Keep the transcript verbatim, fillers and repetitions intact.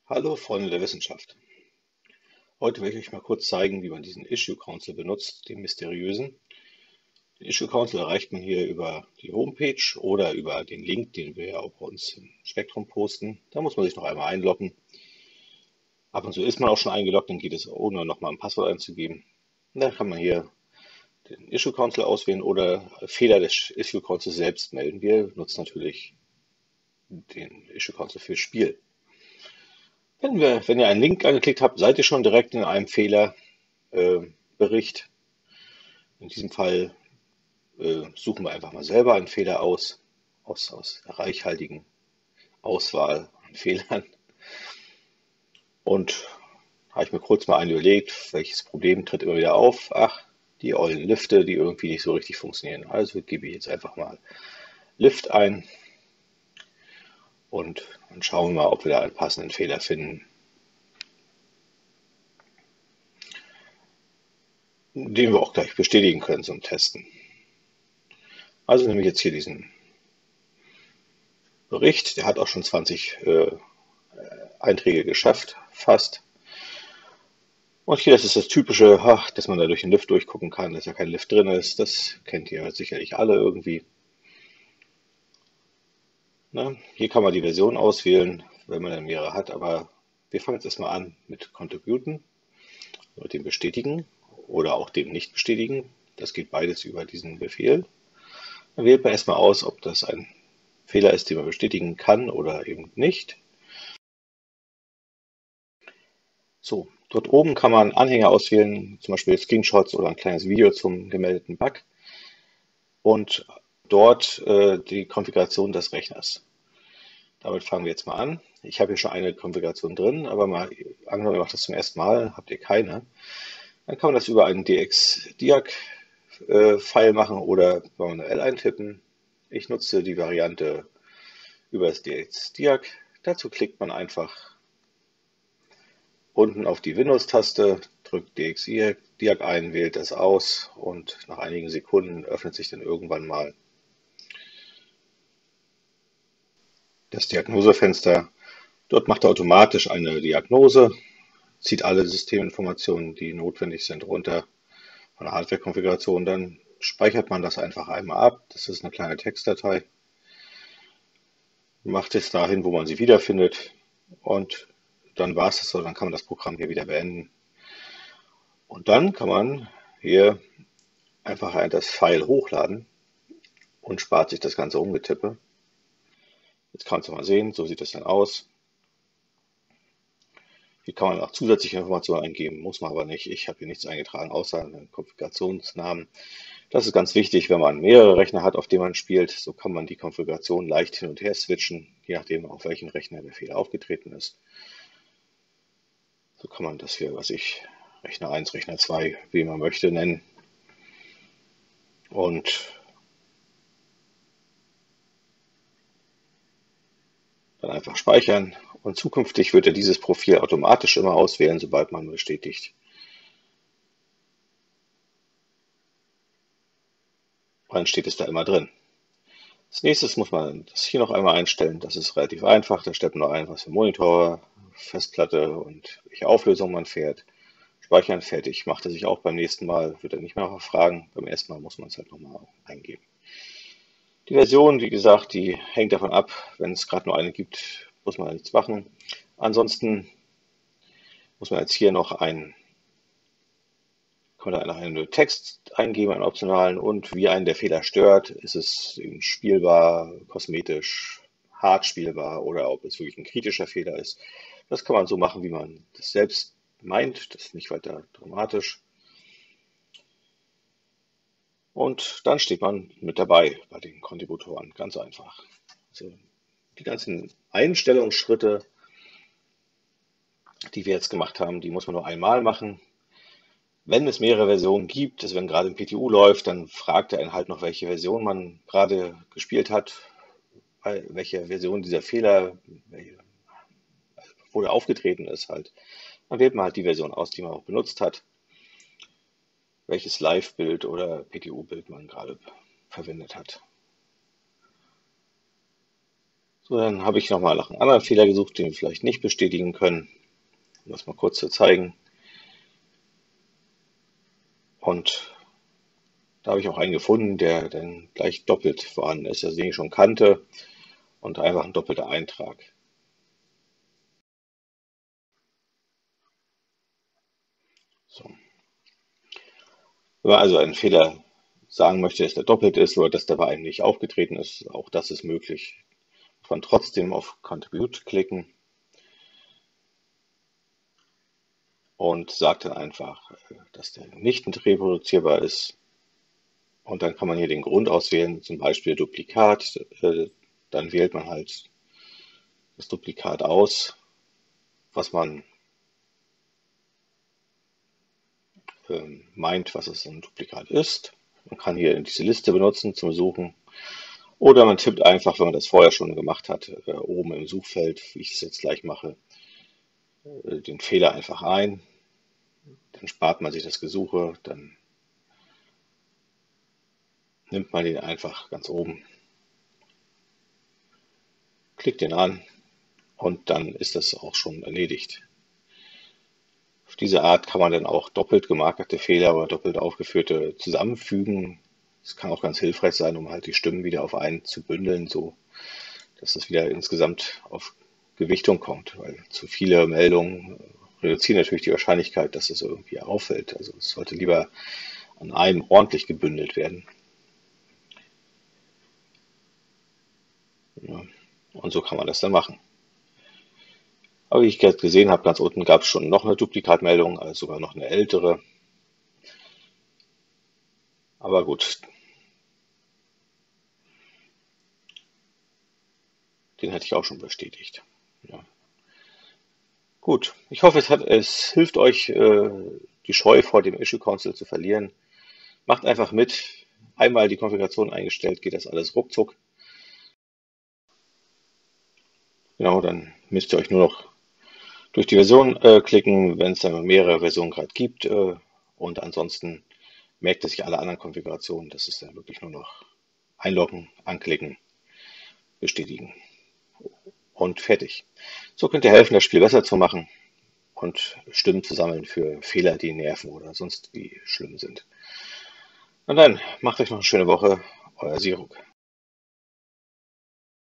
Hallo Freunde der Wissenschaft. Heute will ich euch mal kurz zeigen, wie man diesen Issue Council benutzt, den mysteriösen. Den Issue Council erreicht man hier über die Homepage oder über den Link, den wir ja auch bei uns im Spektrum posten. Da muss man sich noch einmal einloggen. Ab und zu ist man auch schon eingeloggt, dann geht es ohne nochmal ein Passwort einzugeben. Und dann kann man hier den Issue Council auswählen oder Fehler des Issue Council selbst melden. Wir nutzen natürlich den Issue Council fürs Spiel. Wenn, wir, wenn ihr einen Link angeklickt habt, seid ihr schon direkt in einem Fehlerbericht. In diesem Fall äh, suchen wir einfach mal selber einen Fehler aus, aus, aus der reichhaltigen Auswahl an Fehlern. Und habe ich mir kurz mal einen überlegt, welches Problem tritt immer wieder auf. Ach, die ollen Lifte, die irgendwie nicht so richtig funktionieren. Also gebe ich jetzt einfach mal Lift ein. Und dann schauen wir mal, ob wir da einen passenden Fehler finden, den wir auch gleich bestätigen können zum Testen. Also nehme ich jetzt hier diesen Bericht, der hat auch schon zwanzig äh, Einträge geschafft, fast. Und hier, das ist das typische, ach, dass man da durch den Lift durchgucken kann, dass ja kein Lift drin ist. Das kennt ihr sicherlich alle irgendwie. Na, hier kann man die Version auswählen, wenn man dann mehrere hat, aber wir fangen jetzt erstmal an mit Contributen, mit dem Bestätigen oder auch dem Nicht-Bestätigen. Das geht beides über diesen Befehl. Dann wählt man erstmal aus, ob das ein Fehler ist, den man bestätigen kann oder eben nicht. So, dort oben kann man Anhänge auswählen, zum Beispiel Screenshots oder ein kleines Video zum gemeldeten Bug und dort äh, die Konfiguration des Rechners. Damit fangen wir jetzt mal an. Ich habe hier schon eine Konfiguration drin, aber mal angenommen, ihr macht das zum ersten Mal, habt ihr keine. Dann kann man das über einen D X Diag-File machen oder manuell eintippen. Ich nutze die Variante über das D X Diag. Dazu klickt man einfach unten auf die Windows-Taste, drückt D X Diag ein, wählt das aus und nach einigen Sekunden öffnet sich dann irgendwann mal das Diagnosefenster. Dort macht er automatisch eine Diagnose, zieht alle Systeminformationen, die notwendig sind, runter von der Hardware-Konfiguration. Dann speichert man das einfach einmal ab. Das ist eine kleine Textdatei. Macht es dahin, wo man sie wiederfindet. Und dann war es das so. Dann kann man das Programm hier wieder beenden. Und dann kann man hier einfach das File hochladen und spart sich das ganze Umgetippe. Jetzt kannst du mal sehen, so sieht das dann aus. Hier kann man auch zusätzliche Informationen eingeben, muss man aber nicht. Ich habe hier nichts eingetragen, außer einen Konfigurationsnamen. Das ist ganz wichtig, wenn man mehrere Rechner hat, auf denen man spielt. So kann man die Konfiguration leicht hin und her switchen, je nachdem, auf welchen Rechner der Fehler aufgetreten ist. So kann man das hier, was ich, Rechner eins, Rechner zwei, wie man möchte, nennen. Und dann einfach speichern. Und zukünftig wird er dieses Profil automatisch immer auswählen, sobald man bestätigt. Und dann steht es da immer drin. Als nächstes muss man das hier noch einmal einstellen. Das ist relativ einfach. Da stellt man nur ein, was für Monitor, Festplatte und welche Auflösung man fährt. Speichern, fertig. Macht er sich auch beim nächsten Mal, wird er nicht mehr fragen. Beim ersten Mal muss man es halt nochmal eingeben. Die Version, wie gesagt, die hängt davon ab. Wenn es gerade nur eine gibt, muss man nichts machen. Ansonsten muss man jetzt hier noch einen, kann man da einen Text eingeben, einen optionalen, und wie einen der Fehler stört. Ist es eben spielbar, kosmetisch, hart spielbar oder ob es wirklich ein kritischer Fehler ist. Das kann man so machen, wie man das selbst meint. Das ist nicht weiter dramatisch. Und dann steht man mit dabei bei den Kontributoren. Ganz einfach. Also die ganzen Einstellungsschritte, die wir jetzt gemacht haben, die muss man nur einmal machen. Wenn es mehrere Versionen gibt, also wenn gerade ein P T U läuft, dann fragt er einen halt noch, welche Version man gerade gespielt hat, welche Version dieser Fehler, wo der aufgetreten ist halt. Dann wählt man halt die Version aus, die man auch benutzt hat, welches Live-Bild oder P T U-Bild man gerade verwendet hat. So, dann habe ich nochmal nach einem anderen Fehler gesucht, den wir vielleicht nicht bestätigen können, um das mal kurz zu zeigen. Und da habe ich auch einen gefunden, der dann gleich doppelt vorhanden ist, also den ich schon kannte und einfach ein doppelter Eintrag. So. Wenn man also einen Fehler sagen möchte, dass der doppelt ist oder dass der bei einem nicht aufgetreten ist, auch das ist möglich. Muss man trotzdem auf Contribute klicken und sagt dann einfach, dass der nicht reproduzierbar ist. Und dann kann man hier den Grund auswählen, zum Beispiel Duplikat. Dann wählt man halt das Duplikat aus, was man ähm, meint, was es ein Duplikat ist. Man kann hier diese Liste benutzen zum Suchen. Oder man tippt einfach, wenn man das vorher schon gemacht hat, äh, oben im Suchfeld, wie ich es jetzt gleich mache, äh, den Fehler einfach ein. Dann spart man sich das Gesuche, dann nimmt man den einfach ganz oben, klickt den an und dann ist das auch schon erledigt. Auf diese Art kann man dann auch doppelt gemarkerte Fehler oder doppelt aufgeführte zusammenfügen. Das kann auch ganz hilfreich sein, um halt die Stimmen wieder auf einen zu bündeln, so dass es wieder insgesamt auf Gewichtung kommt, weil zu viele Meldungen reduzieren natürlich die Wahrscheinlichkeit, dass es irgendwie auffällt. Also es sollte lieber an einem ordentlich gebündelt werden. Ja, und so kann man das dann machen. Aber wie ich gerade gesehen habe, ganz unten gab es schon noch eine Duplikatmeldung, also sogar noch eine ältere. Aber gut, den hatte ich auch schon bestätigt. Ja. Gut, ich hoffe, es, hat, es hilft euch, äh, die Scheu vor dem Issue Console zu verlieren. Macht einfach mit. Einmal die Konfiguration eingestellt, geht das alles ruckzuck. Genau, dann müsst ihr euch nur noch durch die Version äh, klicken, wenn es dann mehrere Versionen gerade gibt. Äh, und ansonsten merkt es sich alle anderen Konfigurationen. Das ist dann wirklich nur noch einloggen, anklicken, bestätigen und fertig. So könnt ihr helfen, das Spiel besser zu machen und Stimmen zu sammeln für Fehler, die nerven oder sonst wie schlimm sind. Und dann macht euch noch eine schöne Woche, euer Siruk.